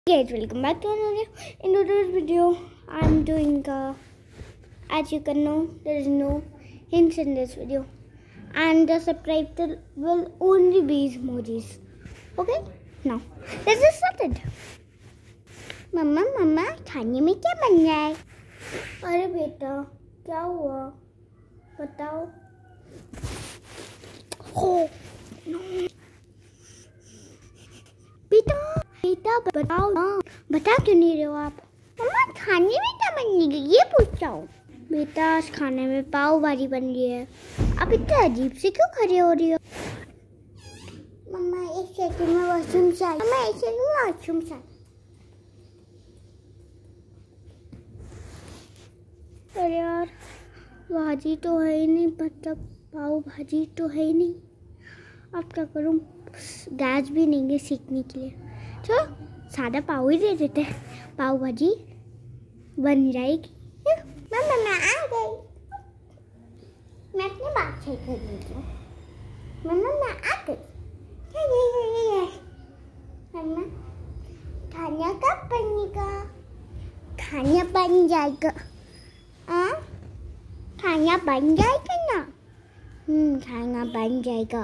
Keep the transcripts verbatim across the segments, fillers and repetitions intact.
Guys, welcome back to another in today's video. I'm doing uh, as you can know, there is no hints in this video, and the subtitle will only be emojis. Okay, now let's get started. मम्मा मम्मा खाने में क्या बन रहा है? अरे बेटा क्या हुआ बताओ. हो बेटा बेटा बताओ ना, बता क्यों नहीं रहे हो आप? मम्मा खाने में क्या बनेगी ये पूछ रहा हूँ. बेटा आज खाने में पाव भाजी बन रही है. आप इतने अजीब से क्यों खड़े हो रही हो? मम्मा एक सेकंड में वॉशरूम से आई. मम्मा एक सेकंड में वॉशरूम से आई. अरे यार भाजी तो है ही नहीं, मतलब पाव भाजी तो है ही नहीं. अब क्या करूँ, गैस भी नहीं है सीखने के लिए. चलो सादा पाव ही दे देते हैं, पाव भाजी बन जाएगी. मम्मा मैं आ गई. मैं अपनी बात सही कर लेती हूँ. मम्मा मैं आ गई. मम्मा खाना कब बनेगा? खाना बन जाएगा. आ? खाना बन जाएगा ना? हम्म खाना बन जाएगा.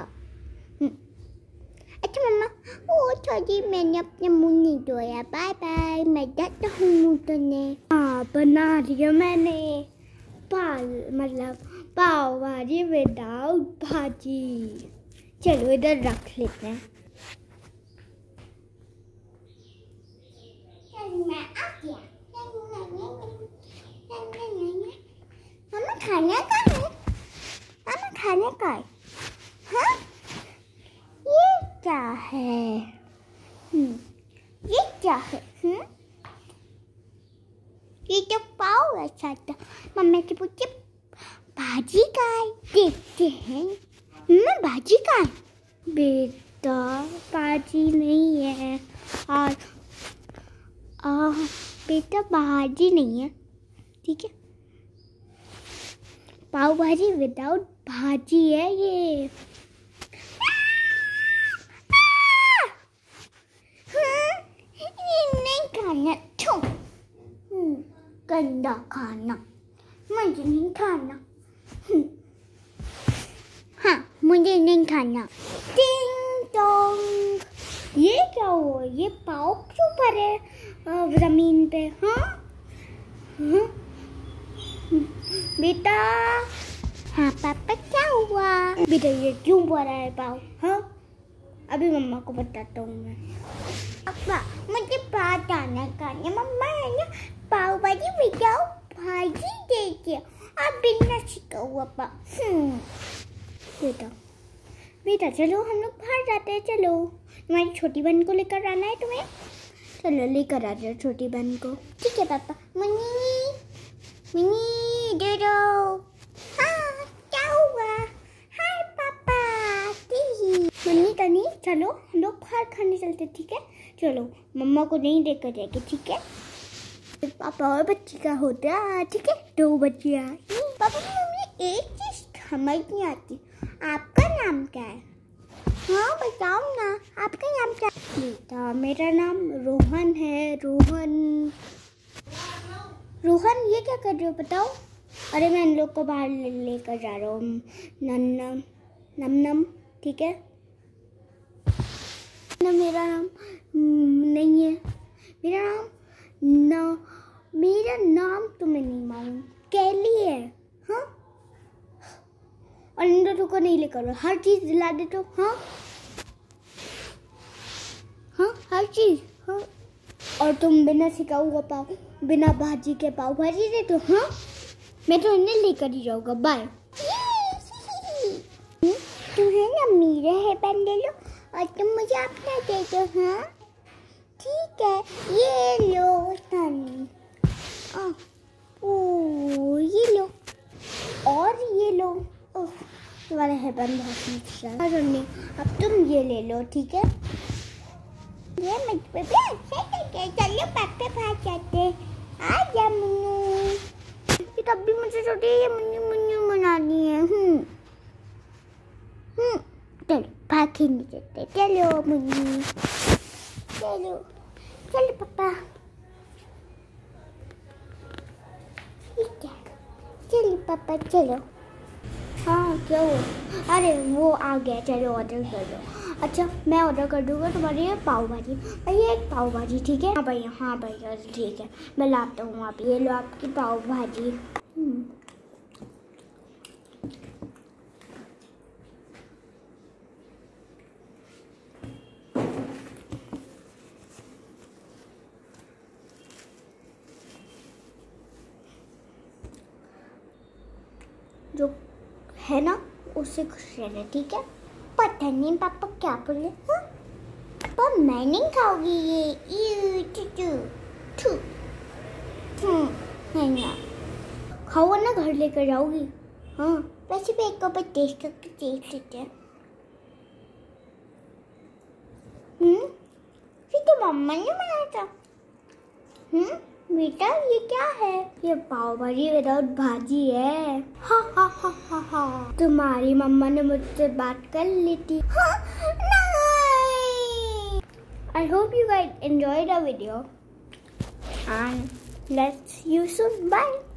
अच्छा मम्मा, ओ सॉरी मैंने अपने मुंह नहीं धोया. बाय बाय, मैं जाता हूँ मुंह धोने. हाँ बना दिया मैंने पाव, मतलब पाव भाजी विदाउट भाजी. चलो इधर रख लेते हैं. मैं आ गया. मम्मा खाना का है? मम्मा खाने का है? हाँ ये क्या है? हम्म ये क्या है? हम्म ये तो पाव ऐसा था. मम्मी से पूछे भाजी का है, देखते हैं. मम्मा भाजी का है? बेटा भाजी नहीं है. और आ, बेटा भाजी नहीं है, ठीक है. पाव भाजी विदाउट भाजी है ये. खाना छो गंदा खाना मुझे नहीं खाना. हाँ मुझे नहीं खाना. टिंग टोंग, ये क्या हुआ? ये पाव क्यों पड़े जमीन पे? हाँ हाँ बेटा. हाँ पापा क्या हुआ? बेटा ये क्यों पड़ा है पाव? हाँ अभी मम्मा को बताता हूँ मैं. पापा मुझे बात आना खाने. मम्मा है ना पाव भाजी विदाउट भाजी देती है और बिना छिका हुआ पाव. हम्म बेटा बेटा चलो हम लोग बाहर जाते हैं. चलो तुम्हारी छोटी बहन को लेकर आना है तुम्हें. चलो लेकर आ जाओ छोटी बहन को. ठीक है पापा. मनी मनी दे दो. हाँ क्या हुआ? हाय पापा. मनी तनी चलो हम लोग बाहर खाने चलते. ठीक है चलो, मम्मा को नहीं लेकर जाएगी. ठीक है पापा और बच्ची का होता है. ठीक है दो बच्चियाँ. पापा मम्मी एक चीज समझ नहीं आती, आपका नाम क्या है? हाँ बताओ ना, आपका नाम क्या है? बेटा मेरा नाम रोहन है. रोहन रोहन ये क्या कर रहे हो बताओ? अरे मैं इन लोग को बाहर लेकर जा रहा हूँ. नन्नम नम नम. ठीक है ना, मेरा नाम नहीं है. मेरा नाम ना मेरा नाम तुम्हें नहीं मालूम. कैली है. हाँ और इन दोनों को नहीं लेकर हर चीज दिला देते हो. हाँ हाँ हर चीज. हाँ और तुम बिना सिका हुआ पाव, बिना भाजी के पाव भाजी देते हो. हाँ मैं तो इन्हें लेकर ही जाऊंगा. बाय. तुम्हें ना मेरे है बन ले लो और तुम मुझे अपना दे दो. हाँ ठीक है ये लो तनी. ओ ये लो और ये लो. ओह तुम्हारा है बन बहुत अच्छा. अब तुम ये ले लो. ठीक है ये मुझ पे भी अच्छे लगे. चलो पापा बाहर जाते. आ जा मुन्नू. तब भी मुझे छोटी ये मुन्नू मुन्नू बनानी है. हम्म हम्म चलो भाग खेलने चलते. चलो मुन्नू चलो चलो पापा चलो। हाँ क्या हुआ? अरे वो आ गया, चलो ऑर्डर कर दो। अच्छा मैं ऑर्डर कर दूँगा तुम्हारे लिए पाव भाजी। भैया एक पाव भाजी, ठीक है? हाँ भैया, हाँ भैया ठीक है, मैं लाता हूँ। आप ये लो आपकी पाव भाजी। जो है ना उससे खुश रहना, ठीक है? पता नहीं पापा क्या बोले। हाँ पर मैं नहीं खाऊंगी ये। यू टू टू हम्म है ना, खाओ ना, घर लेकर जाओगी? हाँ वैसे भी एक कप टेस्ट करके देख लेते हैं। हम्म ये तो मम्मा ने बनाया था। हम्म बेटा ये क्या है? ये पाव भाजी विदाउट भाजी है। हा हा हा हा हा तुम्हारी मम्मा ने मुझसे बात कर ली थी। हाँ, नहीं। I hope you guys enjoyed our video and let's see you soon. Bye.